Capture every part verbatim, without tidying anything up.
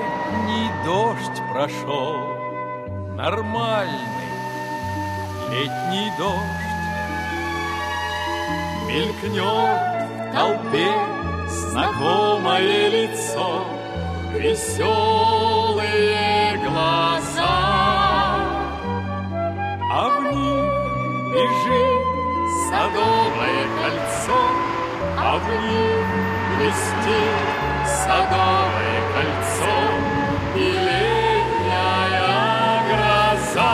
Летний дождь прошел, нормальный летний дождь. Мелькнет в толпе знакомое лицо, веселые глаза, а в них бежит садовое кольцо, а в них блестит садовое кольцо и летняя гроза.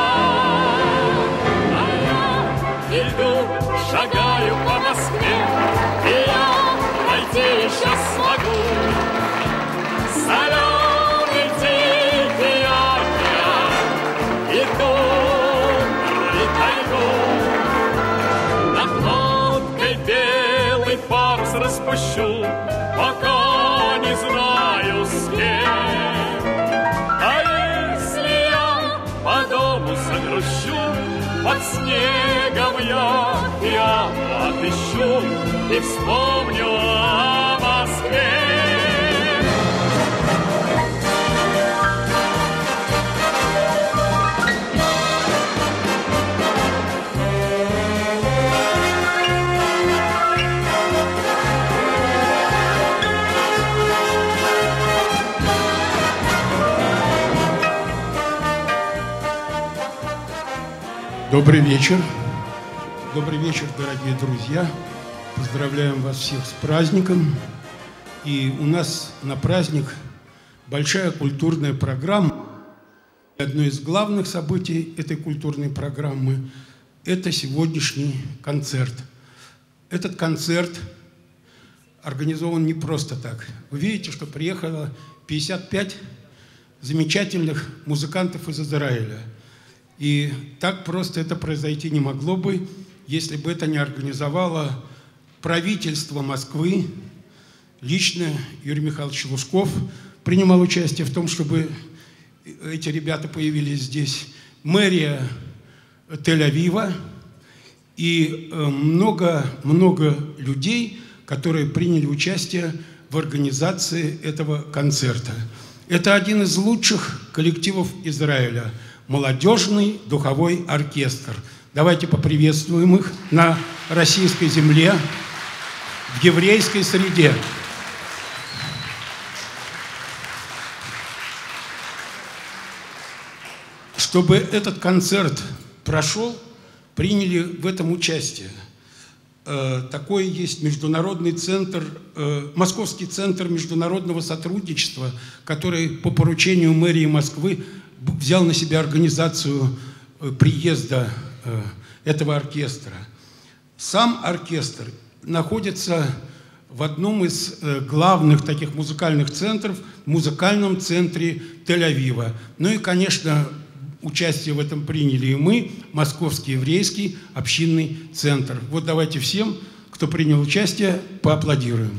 А я иду, шагаю по Москве, и я пройти еще смогу. Соленый тихий океан и добрый тайгу. Над лодкой белый парус распущу, пока не знаю с кем. А если я по дому загрущу, под снегом я я отыщу и вспомню о Москве. Добрый вечер. Добрый вечер, дорогие друзья. Поздравляем вас всех с праздником. И у нас на праздник большая культурная программа. Одно из главных событий этой культурной программы – это сегодняшний концерт. Этот концерт организован не просто так. Вы видите, что приехало пятьдесят пять замечательных музыкантов из Израиля. И так просто это произойти не могло бы, если бы это не организовало правительство Москвы. Лично Юрий Михайлович Лужков принимал участие в том, чтобы эти ребята появились здесь. Мэрия Тель-Авива и много-много людей, которые приняли участие в организации этого концерта. Это один из лучших коллективов Израиля. Молодежный духовой оркестр. Давайте поприветствуем их на российской земле, в еврейской среде. Чтобы этот концерт прошел, приняли в этом участие. Такой есть международный центр, Московский центр международного сотрудничества, который по поручению мэрии Москвы взял на себя организацию приезда этого оркестра. Сам оркестр находится в одном из главных таких музыкальных центров, в музыкальном центре Тель-Авива. Ну и, конечно, участие в этом приняли и мы, Московский еврейский общинный центр. Вот давайте всем, кто принял участие, поаплодируем.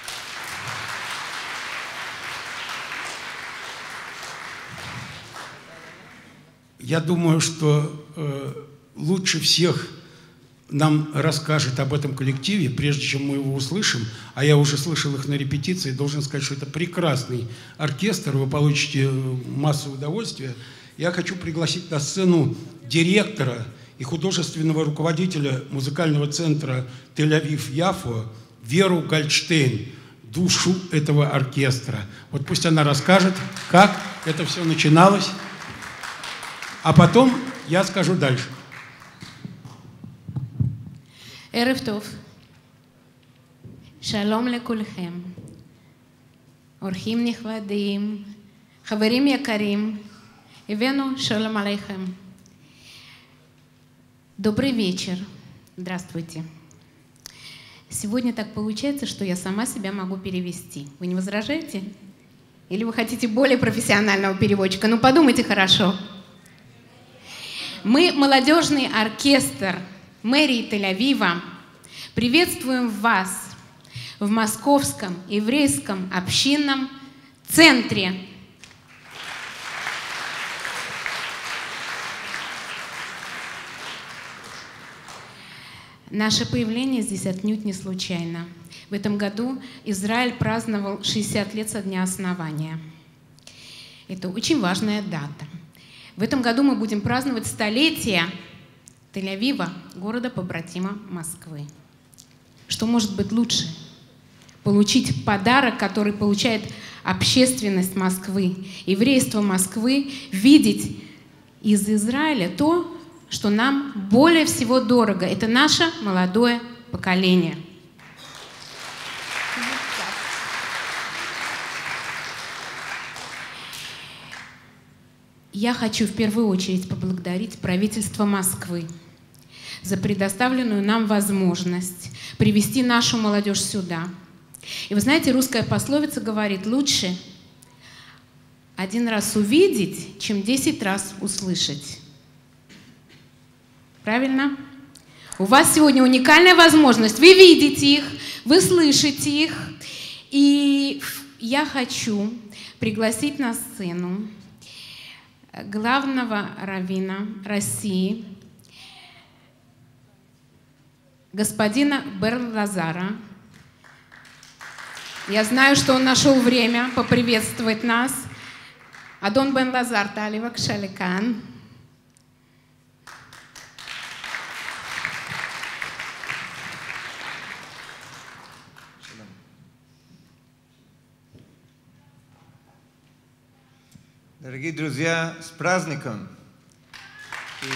Я думаю, что э, лучше всех нам расскажет об этом коллективе, прежде чем мы его услышим, а я уже слышал их на репетиции, должен сказать, что это прекрасный оркестр, вы получите массу удовольствия. Я хочу пригласить на сцену директора и художественного руководителя музыкального центра Тель-Авив-Яфо Веру Гольдштейн, душу этого оркестра. Вот пусть она расскажет, как это все начиналось. А потом я скажу дальше. ערב טוב. שלום לכולכם. אורחים נכבדים, חברים יקרים, הבאנו שלום עליכם. Добрый вечер. Здравствуйте. Сегодня так получается, что я сама себя могу перевести. Вы не возражаете? Или вы хотите более профессионального переводчика? Ну, подумайте хорошо. Мы, молодежный оркестр мэрии Тель-Авива, приветствуем вас в Московском еврейском общинном центре. Наше появление здесь отнюдь не случайно. В этом году Израиль праздновал шестьдесят лет со дня основания. Это очень важная дата. В этом году мы будем праздновать столетие Тель-Авива, города-побратима Москвы. Что может быть лучше? Получить подарок, который получает общественность Москвы, еврейство Москвы, видеть из Израиля то, что нам более всего дорого. Это наше молодое поколение. Я хочу в первую очередь поблагодарить правительство Москвы за предоставленную нам возможность привести нашу молодежь сюда. И вы знаете, русская пословица говорит: лучше один раз увидеть, чем десять раз услышать. Правильно? У вас сегодня уникальная возможность. Вы видите их, вы слышите их. И я хочу пригласить на сцену главного раввина России, господина Берн Лазара. Я знаю, что он нашел время поприветствовать нас. Адон Бен Лазар, Тали Вакшаликан. Дорогие друзья, с праздником! И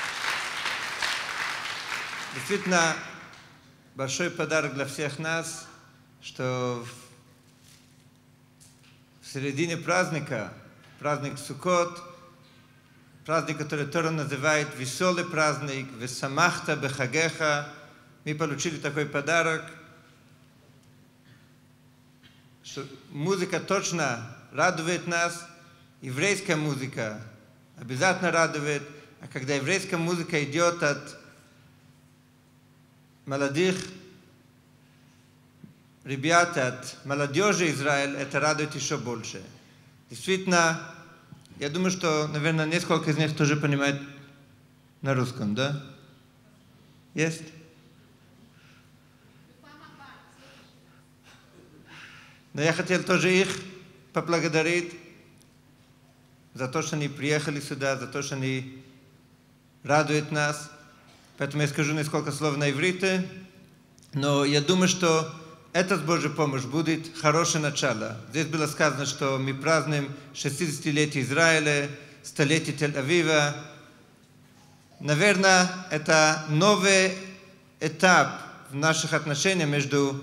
действительно большой подарок для всех нас, что в середине праздника, праздник Суккот, праздник, который Тора называет веселый праздник, «Весамахта бехагеха», мы получили такой подарок, что музыка точно радует нас. Еврейская музыка обязательно радует, а когда еврейская музыка идет от молодых ребят, от молодежи Израиля, это радует еще больше. Действительно, я думаю, что, наверное, несколько из них тоже понимают на русском, да? Есть? Но я хотел тоже их поблагодарить за то, что они приехали сюда, за то, что они радуют нас. Поэтому я скажу несколько слов на иврите. Но я думаю, что это с Божьей помощью будет хорошее начало. Здесь было сказано, что мы празднуем шестидесятилетие Израиля, столетие Тель-Авива. Наверное, это новый этап в наших отношениях между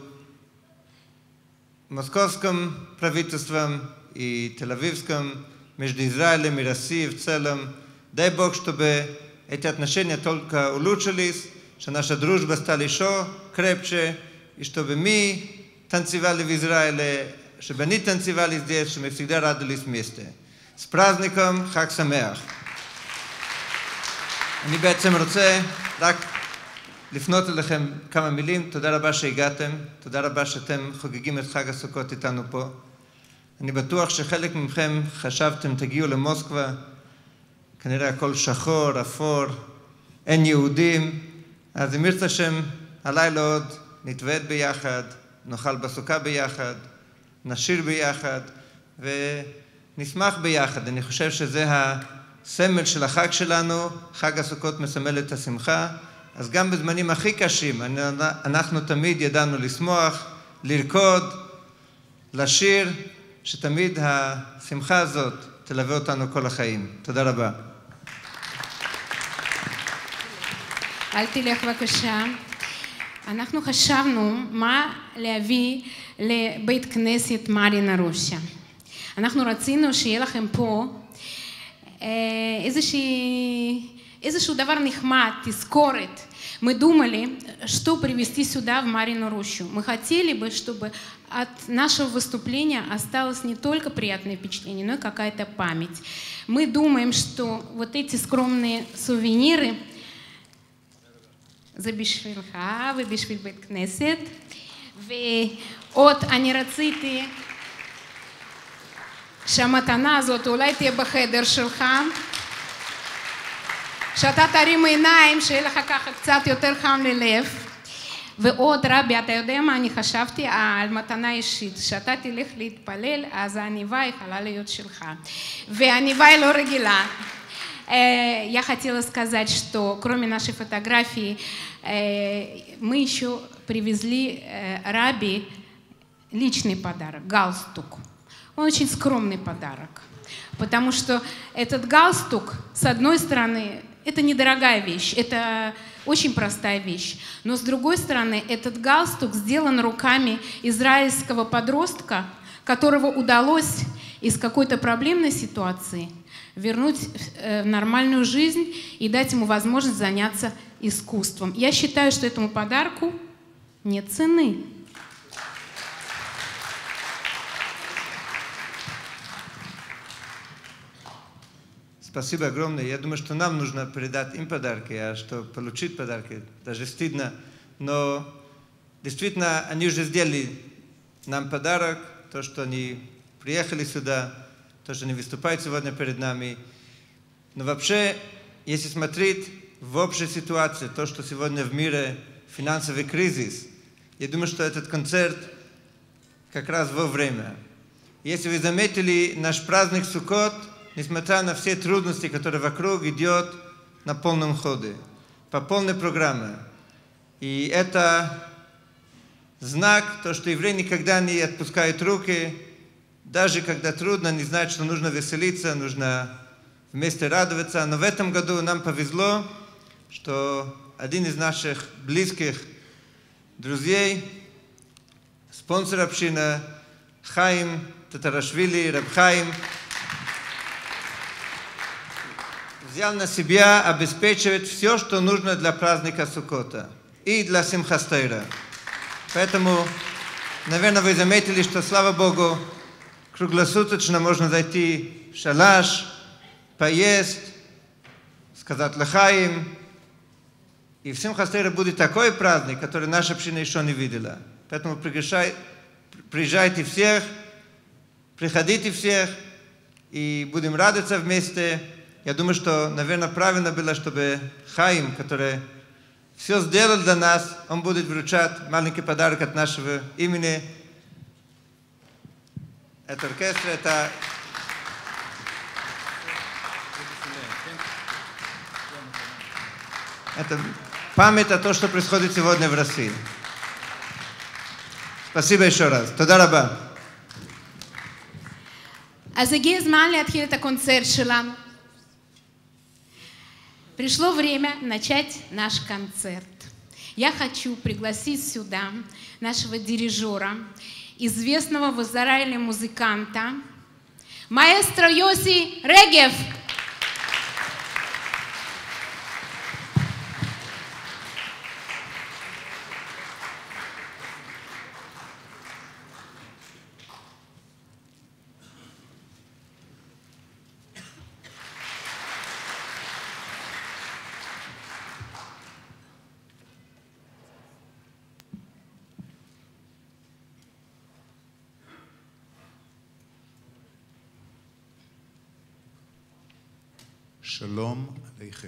московским правительством и Тель-Авивским, между Израилем и Россией в целом. Дай Бог, чтобы эти отношения только улучшились, что наша дружба стала еще крепче, и чтобы мы танцевали в Израиле, чтобы они танцевали здесь, чтобы мы всегда радовались вместе. С праздником Хаг Самеах! אני בעצם רוצה רק לפנות אליכם כמה מילים. תודה רבה שהגעתם, תודה רבה שאתם חוגגים את חג הסוכות איתנו פה. אני בטוח שחלק מכם חשבתם תגיעו למוסקבה, כנראה הכל שחור, אפור, אין יהודים, אז אם ירצה השם, הלילה עוד נתוועד ביחד, נאכל בסוכה ביחד, נשיר ביחד ונשמח ביחד. אני חושב שזה הסמל של החג שלנו, חג הסוכות מסמל את השמחה, אז גם בזמנים הכי קשים אנחנו תמיד ידענו לשמוח, לרקוד, לשיר, שתמיד השמחה הזאת תלווה אותנו כל החיים. תודה רבה. אל תלך בבקשה. אנחנו חשבנו מה להביא לבית כנסת מרינה רושיה. אנחנו רצינו שיהיה לכם פה איזושהי, איזשהו דבר נחמד, תזכורת. Мы думали, что привезти сюда, в Марину Рощу. Мы хотели бы, чтобы от нашего выступления осталось не только приятное впечатление, но и какая-то память. Мы думаем, что вот эти скромные сувениры זה בשבילך ובשביל בית כנסת. ועוד אני רציתי שהמתנה הזאת אולי תהיה בחדר שלך, שאתה תרים עיניים, שיהיה לך ככה קצת יותר חם ללב. ועוד רבי, אתה יודע מה אני חשבתי על מתנה אישית, שאתה תלך להתפלל, אז העניבה יכולה להיות שלך. והעניבה היא לא רגילה. Я хотела сказать, что кроме нашей фотографии, мы еще привезли Раби личный подарок, галстук. Он очень скромный подарок, потому что этот галстук, с одной стороны, это недорогая вещь, это очень простая вещь, но с другой стороны, этот галстук сделан руками израильского подростка, которого удалось из какой-то проблемной ситуации вернуть в нормальную жизнь и дать ему возможность заняться искусством. Я считаю, что этому подарку нет цены. Спасибо огромное. Я думаю, что нам нужно передать им подарки, а что получить подарки, даже стыдно. Но действительно, они уже сделали нам подарок, то, что они приехали сюда, то, что они выступают сегодня перед нами. Но вообще, если смотреть в общей ситуации, то, что сегодня в мире финансовый кризис, я думаю, что этот концерт как раз вовремя. Если вы заметили, наш праздник Суккот, несмотря на все трудности, которые вокруг, идет на полном ходе, по полной программе. И это знак, то, что евреи никогда не отпускают руки, даже когда трудно, они знают, что нужно веселиться, нужно вместе радоваться. Но в этом году нам повезло, что один из наших близких друзей, спонсор общины, Хаим Татарашвили, Раб Хаим, взял на себя обеспечивать все, что нужно для праздника Суккота и для Симхас Тора. Поэтому, наверное, вы заметили, что, слава Богу, круглосуточно можно зайти в шалаш, поесть, сказать лахаим. И в Симхас Тора будет такой праздник, который наша община еще не видела. Поэтому приезжайте всех, приходите всех, и будем радоваться вместе. Я думаю, что, наверное, правильно было, чтобы Хаим, который все сделал для нас, он будет вручать маленький подарок от нашего имени. Это оркестр, это... Это память о том, что происходит сегодня в России. Спасибо еще раз. Тода раба. אז הגיע הזמן להתחיל את הקונצרט שלנו. Пришло время начать наш концерт. Я хочу пригласить сюда нашего дирижера, известного в Израиле музыканта, маэстро Йоси Регев. שלום עליכם.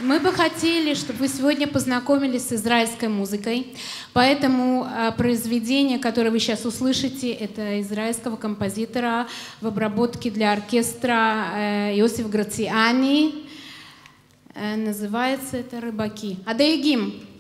Мы бы хотели, чтобы вы сегодня познакомились с израильской музыкой, поэтому э, произведение, которое вы сейчас услышите, это израильского композитора в обработке для оркестра э, Иосиф Грациани. Э, называется это «Рыбаки». Адаегим.